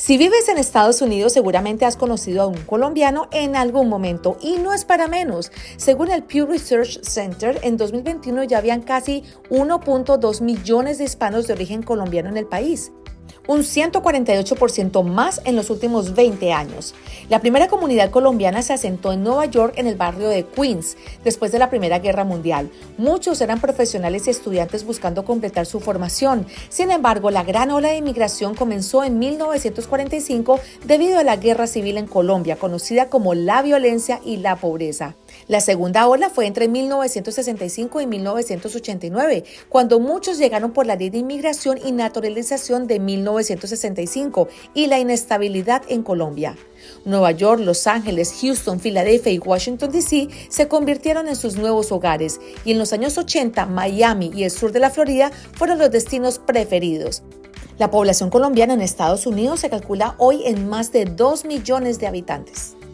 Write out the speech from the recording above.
Si vives en Estados Unidos, seguramente has conocido a un colombiano en algún momento y no es para menos. Según el Pew Research Center, en 2021 ya habían casi 1.2 millones de hispanos de origen colombiano en el país, un 148% más en los últimos 20 años. La primera comunidad colombiana se asentó en Nueva York, en el barrio de Queens, después de la Primera Guerra Mundial. Muchos eran profesionales y estudiantes buscando completar su formación. Sin embargo, la gran ola de inmigración comenzó en 1945 debido a la Guerra Civil en Colombia, conocida como la violencia y la pobreza. La segunda ola fue entre 1965 y 1989, cuando muchos llegaron por la Ley de Inmigración y Naturalización de 1965 y la inestabilidad en Colombia. Nueva York, Los Ángeles, Houston, Filadelfia y Washington, D.C. se convirtieron en sus nuevos hogares, y en los años 80, Miami y el sur de la Florida fueron los destinos preferidos. La población colombiana en Estados Unidos se calcula hoy en más de 2 millones de habitantes.